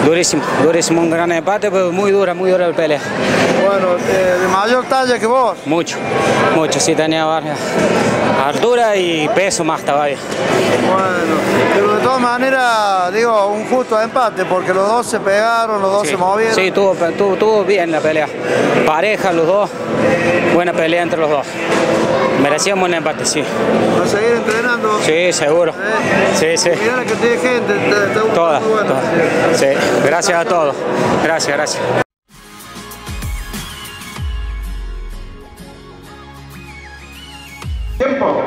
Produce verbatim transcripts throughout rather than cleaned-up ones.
Durísimo, durísimo, un gran empate, pero muy dura, muy dura la pelea. Bueno, eh, ¿de mayor talla que vos? Mucho, mucho, sí tenía varias altura y peso más todavía. Bueno, pero de todas maneras, digo, un justo empate, porque los dos se pegaron, los dos Sí, se movieron. sí, tuvo, tuvo, tuvo bien la pelea. Pareja los dos, buena pelea entre los dos. Merecíamos un empate, sí. ¿Vas a seguir entrenando? Sí, seguro. ¿Eh? Sí, sí. Mirá la cantidad de gente, está, está Todas, muy bueno. todas. Sí, gracias a todos. Gracias, gracias. Tiempo.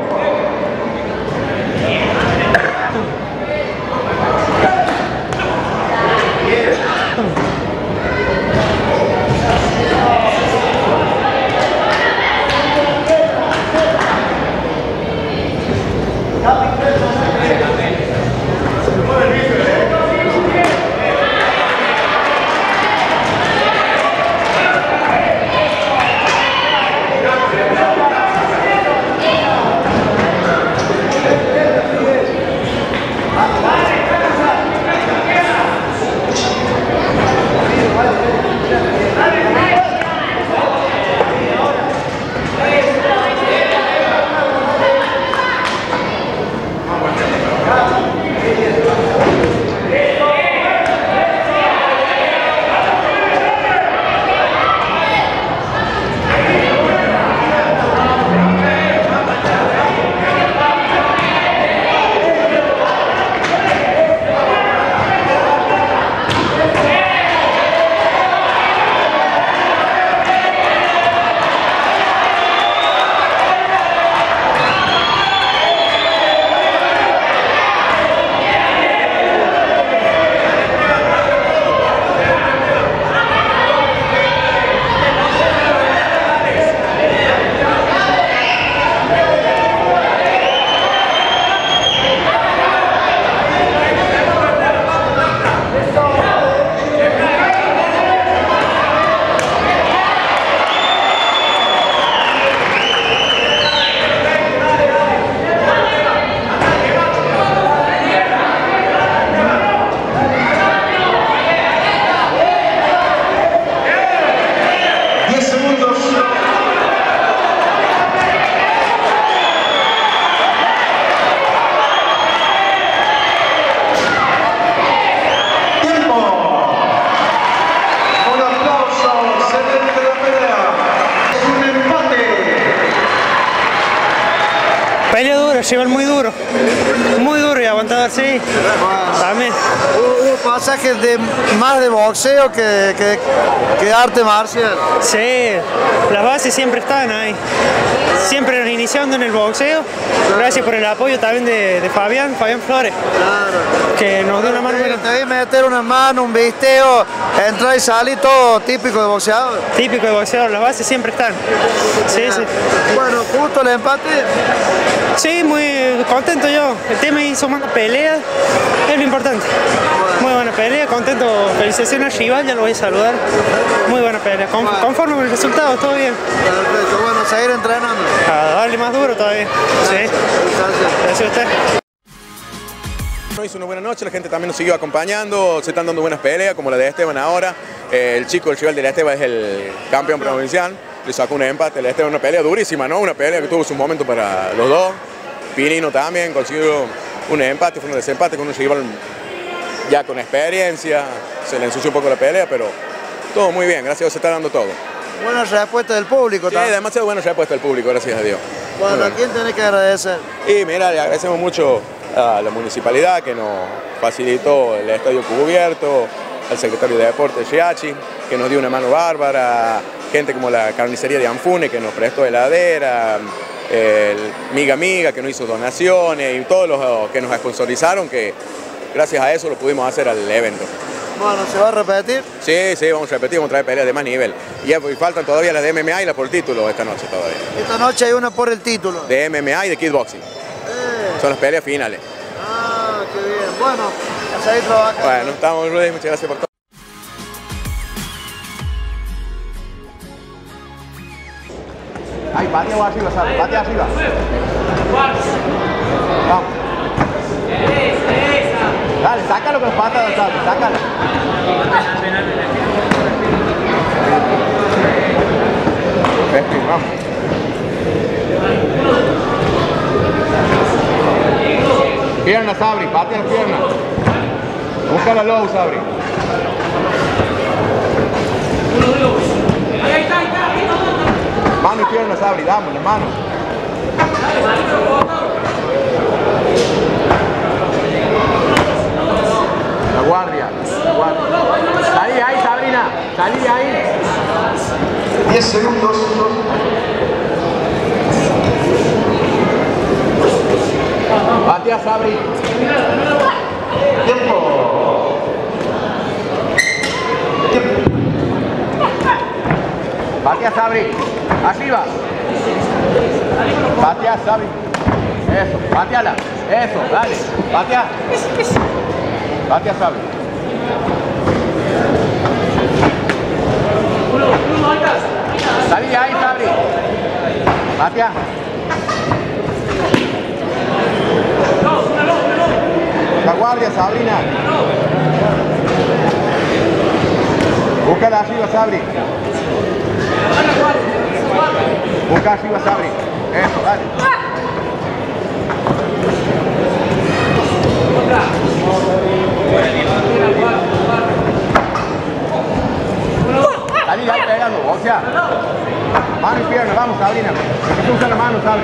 Pelea dura, rival muy duro, muy duro y aguantador, sí, también. Hubo pasajes de, más de boxeo que, que, que arte marcial. Sí, las bases siempre están ahí, siempre iniciando en el boxeo, gracias por el apoyo también de, de Fabián, Fabián Flores, Claro. que nos dio una mano. Te, te vi meter una mano, un visteo, entrar y salir, todo típico de boxeador. Típico de boxeador, las bases siempre están, sí, sí. Bueno, justo el empate. Sí, muy contento yo. El tema hizo más pelea, es lo importante. Muy buena pelea, contento. Felicitaciones al rival, ya lo voy a saludar. Muy buena pelea. Con, conforme con el resultado, todo bien. Perfecto, bueno, seguir entrenando. A darle más duro todavía. Sí. Gracias a usted. Hizo una buena noche, la gente también nos siguió acompañando, se están dando buenas peleas, como la de Esteban ahora. Eh, el chico, el rival de Esteban es el campeón provincial, le sacó un empate. Esteban, una pelea durísima, ¿no? Una pelea que tuvo su momento para los dos. Pinino también consiguió un empate, fue un desempate con un rival ya con experiencia, se le ensució un poco la pelea, pero todo muy bien, gracias a Dios se está dando todo. Buena respuesta del público Sí, también. demasiado buena respuesta del público, gracias a Dios. Bueno, Muy ¿a quién tenés que agradecer? Y mira, le agradecemos mucho a la municipalidad que nos facilitó el estadio cubierto, al secretario de Deportes, Chiachi, que nos dio una mano bárbara, gente como la carnicería de Anfune que nos prestó heladera, el Miga Miga que nos hizo donaciones y todos los que nos sponsorizaron, que gracias a eso lo pudimos hacer al evento. Bueno, ¿se va a repetir? Sí, sí, vamos a repetir, vamos a traer peleas de más nivel. Y, y faltan todavía las de M M A y las por título esta noche todavía. Esta noche hay una por el título. De M M A y de kickboxing. Eh. Son las peleas finales. Ah, qué bien. Bueno, a seguir trabajando. Bueno, estamos, Rudy, muchas gracias por todo. Ahí, patea o arriba, ¿sabes? Patea arriba. Vamos. Dale, sácalo con patadas, Sabri, sácalo. Perfecto, vamos. Pierna, Sabri, patea la pierna. Busca la low, Sabri. Mano y pierna, Sabri, damos la mano. La guardia, la guardia. Salí ahí, Sabrina, salí ahí. diez segundos. Batea, Sabri. Tiempo. Tiempo. Batea, Sabri. Arriba. Batea, Sabri. Eso, bateala. Eso, dale. Batea. Batea, Sabri. Salí ahí, Sabri. Batea. La guardia, Sabrina. Búscala arriba, Sabri. Busca arriba, Sabri. Eso, dale. Salí ahí pegando, o sea. Mano y pierna, vamos, Sabrina. Que se usa la mano, Sabri.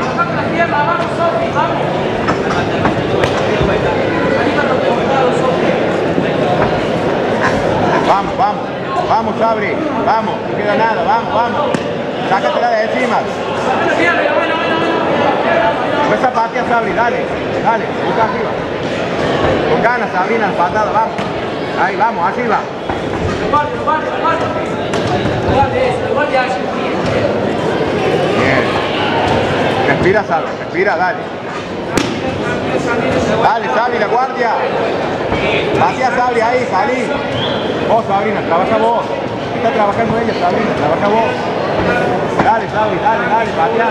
Vamos, vamos, vamos, Sabri, vamos, no queda nada, vamos, vamos. Sácatela de encima. Esa patea, Sabri, dale, dale, busca arriba. Con ganas, Sabrina, patada, vamos. Ahí, vamos, arriba. Bien. Respira, Sabri, respira, dale. Dale, Sabri, la guardia. Patea, Sabri, ahí, salí. Vos, Sabrina, trabaja vos. Está trabajando ella, Sabrina, trabaja vos. Dale, Sabri, dale, dale, patea.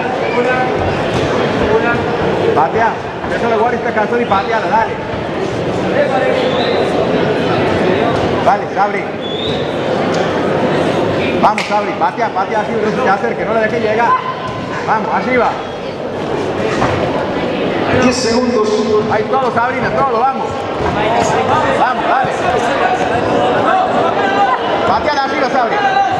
Patea. Eso la guardia está cansada y pateala, dale. Dale, Sabri. Vamos, Sabri, patea, patea así, no se te acerque, no la dejes llegar. Vamos, arriba. diez segundos. Ahí todo, Sabrina, todo, vamos. Vamos, dale. Pateala arriba, Sabri.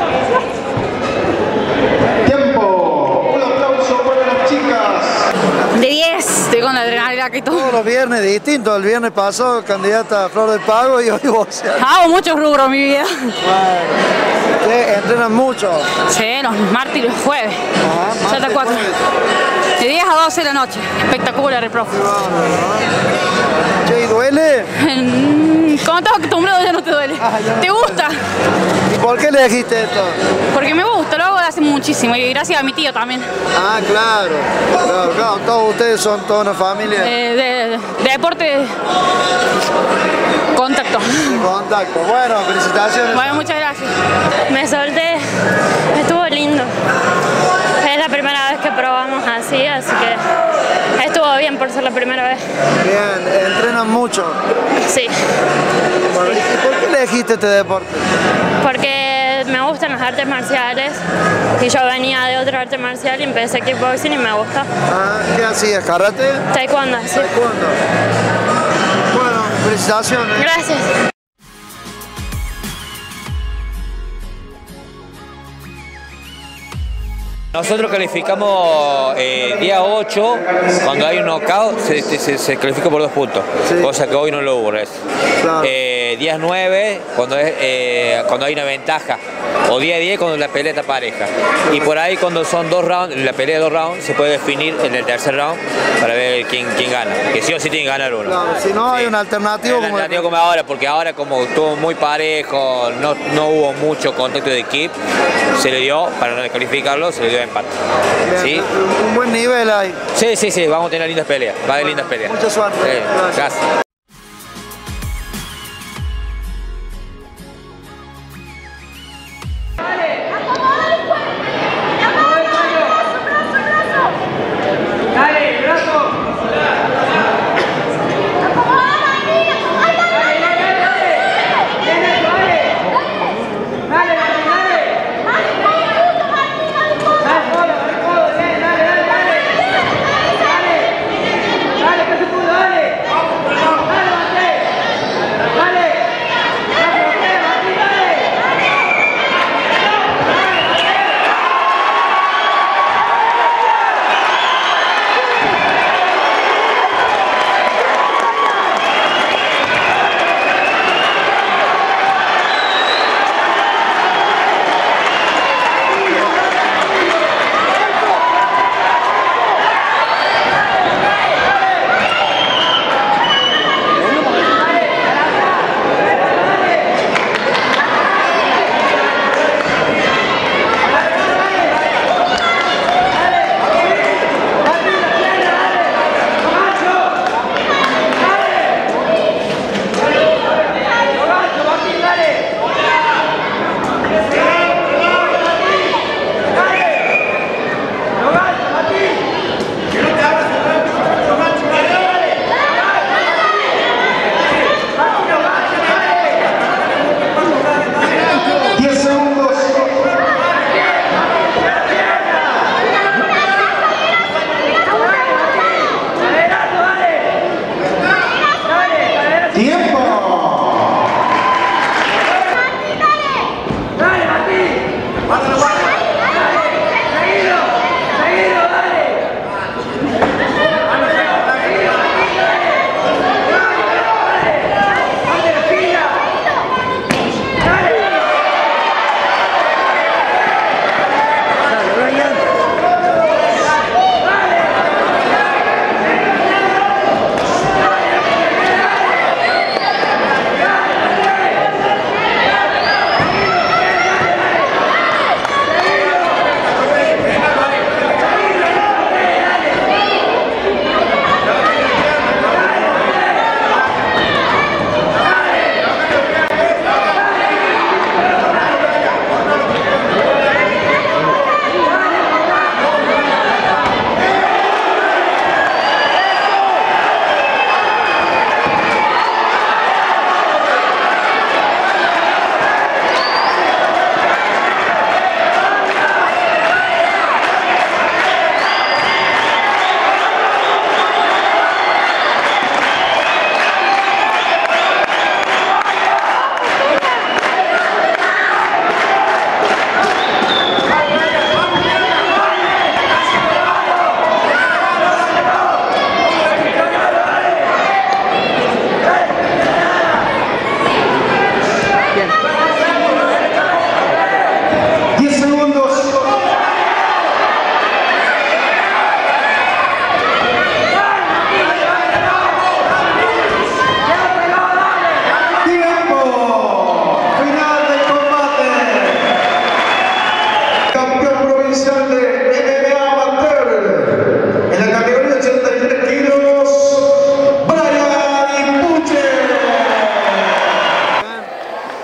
Tiempo. Un aplauso para las chicas. De diez, estoy con la adrenalina que todo. Todos los viernes distintos. El viernes pasado, candidata a Flor del Pago y hoy vos. Hago muchos rubros en mi vida. Bueno, ¿qué? ¿Entrenan mucho? Sí, los martes y los jueves. Ajá, Ya está cuatro. De diez a doce de la noche. Espectacular el profe. Che, ¿y duele? Cuando estás acostumbrado ya no te duele. Ah, ya no ¿Te te gusta? ¿Y por qué elegiste esto? Porque me gusta, lo hago de hace muchísimo y gracias a mi tío también. Ah, claro. Claro, claro. Todos ustedes son toda una familia. Eh, de, de deporte, contacto. Contacto. Bueno, felicitaciones. Bueno, muchas gracias. Me solté, estuvo lindo. Es la primera vez que probamos así, así que estuvo bien por ser la primera vez. Bien, entrenan mucho. Sí. Bueno, ¿y por qué elegiste este deporte? Porque me gustan las artes marciales y yo venía de otra arte marcial y empecé kickboxing y me gusta. Ah, ¿qué hacías? ¿Karate? Taekwondo, sí. Taekwondo. Bueno, felicitaciones. Gracias. Nosotros calificamos eh, día ocho, cuando hay un knockout se, se, se califica por dos puntos, sí. Cosa que hoy no lo hubo. Claro. Eh, día nueve, cuando, es, eh, cuando hay una ventaja, o día diez cuando la pelea está pareja. Y por ahí cuando son dos rounds, la pelea de dos rounds, se puede definir en el tercer round para ver quién, quién gana, que sí o sí tiene que ganar uno. Claro, si no sí. Hay una alternativa, hay una como, alternativa como ahora, porque ahora como estuvo muy parejo, no, no hubo mucho contacto de equipo, se le dio, para no descalificarlo, se le dio empate. Bien, ¿sí? Un buen nivel ahí. Sí, sí, sí, vamos a tener lindas peleas, va a haber lindas peleas. Mucha suerte. Sí, gracias. gracias. Dale, brazo.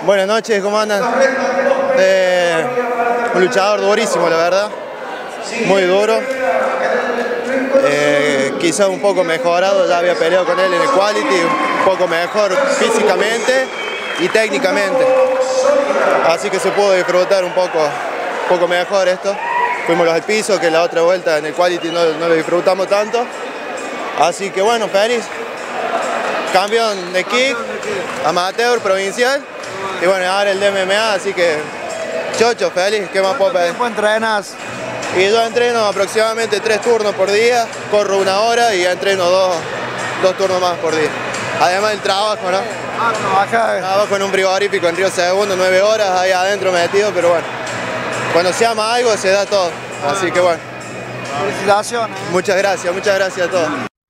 Buenas noches, ¿cómo andan? Eh, un luchador durísimo, la verdad. Muy duro. Eh, quizás un poco mejorado, ya había peleado con él en el quality, un poco mejor físicamente y técnicamente. Así que se pudo disfrutar un poco, un poco mejor esto. Fuimos al piso, que la otra vuelta en el quality no, no lo disfrutamos tanto. Así que bueno, feliz. Campeón de kick, amateur, provincial. Y bueno, ahora el de M M A, así que chocho, feliz. ¿Qué más puedo pedir? ¿Cuánto tiempo entrenas? Y yo entreno aproximadamente tres turnos por día, corro una hora y ya entreno dos, dos turnos más por día. Además del trabajo, ¿no? Ah, trabaja. Trabajo en un frigorífico en Río Segundo, nueve horas ahí adentro metido, pero bueno. Cuando se ama algo se da todo, así que bueno. Felicitaciones. Muchas gracias, muchas gracias a todos.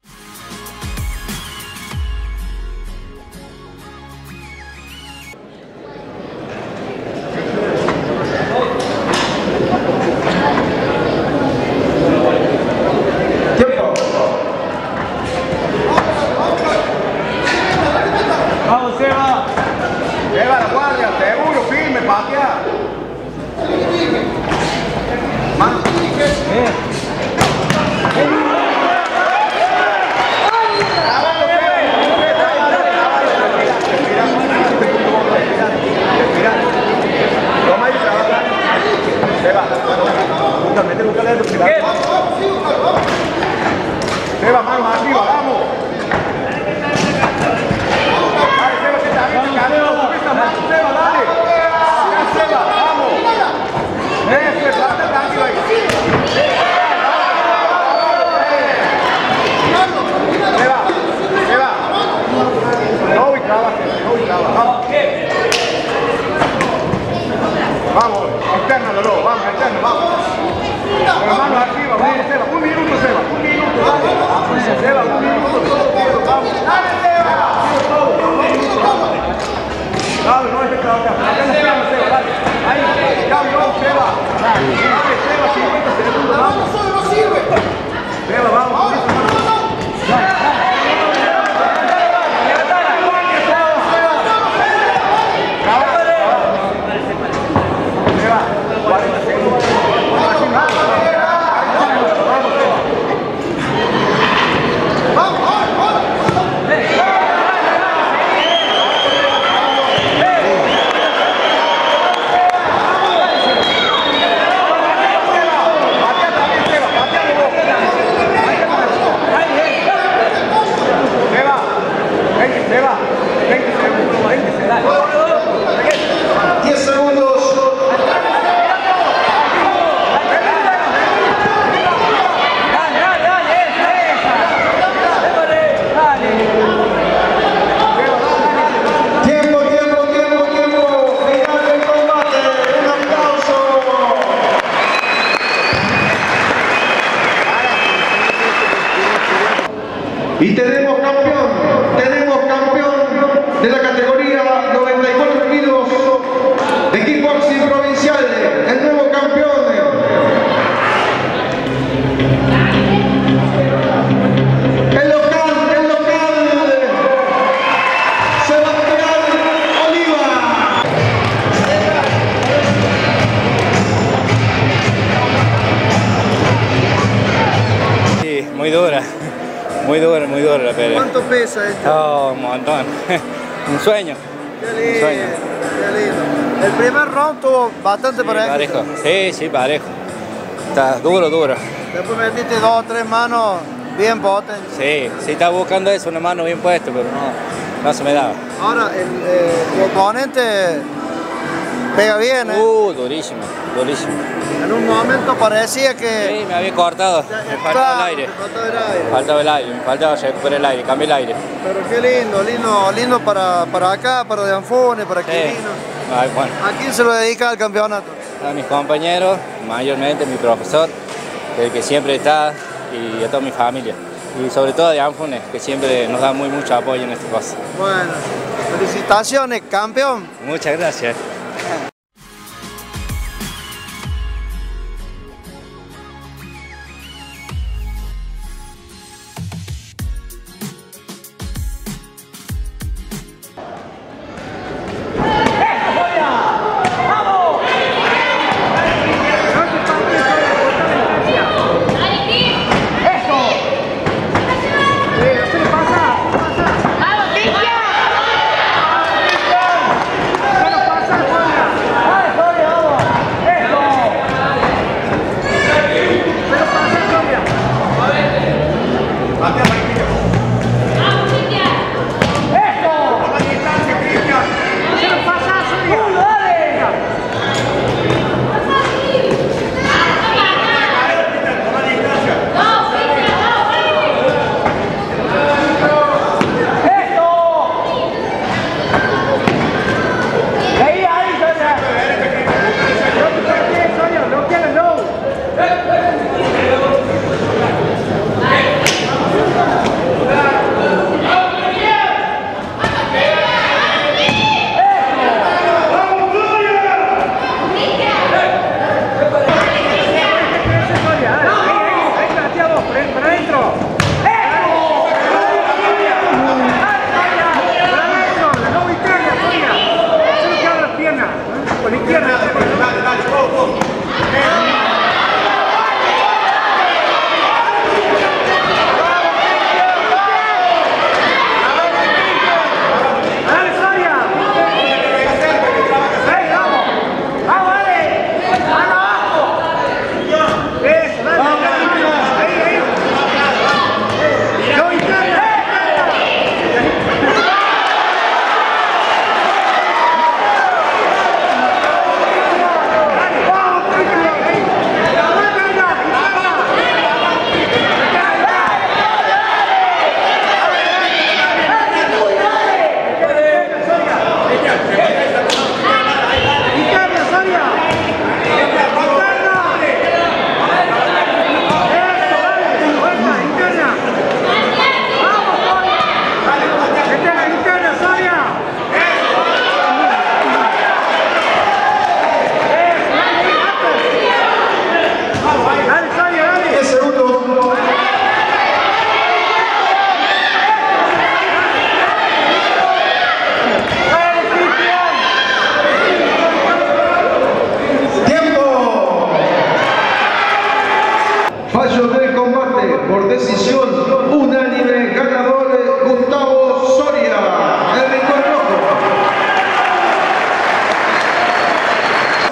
Vamos, Seba. Seba, la guardia, seguro, firme, patea. Mano. Eh. Toma y trabaja. Seba, justamente busca la Seba, manos arriba, vamos. Vamos, externalo, vamos, externo, vamos. Con las manos arriba, vamos, Seba, un minuto, Seba, un minuto, vamos. Seba, un minuto, vamos. ¡Dale, Seba! Dale, no es de trabajar. Acá nos quedamos, Seba, dale. Ahí, cambio, vamos, Seba. Dale, Seba, cincuenta segundos, vamos. No sirve. Seba, vamos. Y tenemos campeón, tenemos campeón de la categoría noventa y cuatro kilos de kickboxing provincial, el nuevo campeón. El local, el local, Sebastián Oliva. Sí, muy dura. Muy dura, muy dura la pelea. ¿Cuánto pesa esto? Oh, un montón. Un sueño. Qué lindo, Un sueño. qué lindo. El primer round tuvo bastante Sí, parejo. parejo. Sí, sí, parejo. Está duro, duro. Después metiste dos o tres manos bien potentes. Sí, sí estaba buscando eso, una mano bien puesta, pero no, no se me daba. Ahora, el, eh, tu oponente pega bien, ¿eh? Uh, durísimo, durísimo. En un momento parecía que... Sí, me había cortado, me faltaba el aire. Me faltaba el aire. Me faltaba el aire, me faltaba recuperar el aire, cambié el aire. Pero qué lindo, lindo, lindo para, para acá, para Deanfone, para Sí. Quirino. Ay, bueno, ¿A quién se lo dedica el campeonato? a mis compañeros, mayormente mi profesor, el que siempre está, y a toda mi familia. Y sobre todo a Deanfone, que siempre nos da muy mucho apoyo en estas cosas. Bueno, felicitaciones, campeón. Muchas gracias.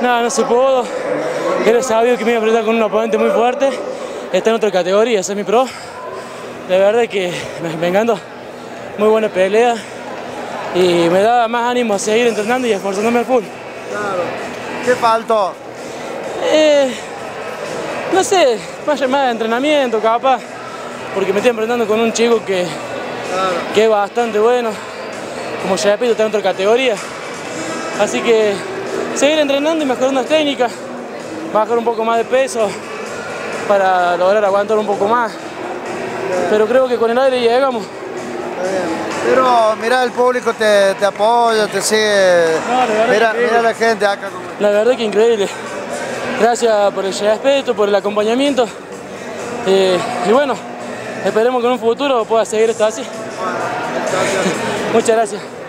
Nada, no se pudo. Era sabido que me iba a enfrentar con un oponente muy fuerte. Está en otra categoría, semi-pro. La verdad es que me encantó. Muy buena pelea. Y me da más ánimo a seguir entrenando y esforzándome al full. Claro. ¿Qué faltó? Eh, no sé, más, más de entrenamiento capaz. Porque me estoy enfrentando con un chico que, claro. que es bastante bueno. Como ya repito, está en otra categoría. Así que seguir entrenando y mejorando las técnicas. Bajar un poco más de peso para lograr aguantar un poco más. Pero creo que con el aire llegamos. Pero mira, el público te, te apoya, te sigue. No, mira, mira la gente acá. La verdad que increíble. Gracias por el respeto, por el acompañamiento. Eh, y bueno, esperemos que en un futuro pueda seguir esto así. Muchas gracias.